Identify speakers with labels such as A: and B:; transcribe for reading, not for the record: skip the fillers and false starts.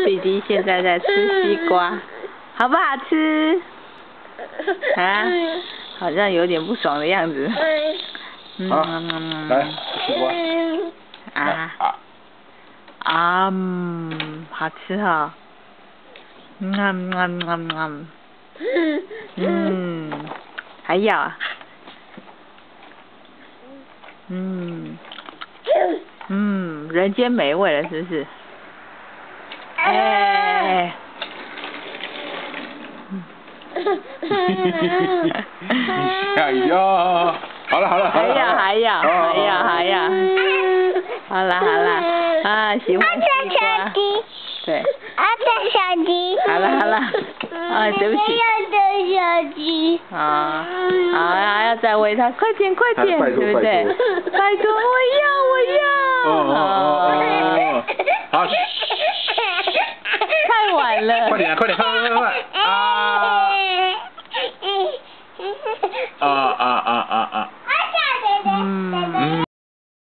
A: 弟弟现在在吃西瓜，好不好吃？啊，好像有点不爽的样子。
B: 好，来西瓜。
A: 好吃哈。还要啊。人间美味了，是不是？哎。
B: 吓一跳！好了。
A: 还要。好啦，喜欢西瓜。对。
C: 小鸡。
A: 好了。对不起。
C: 小鸡。
A: 好，要再喂它，快点，对不对？拜托，我要。
B: 好。
A: 太晚了。
B: 快点！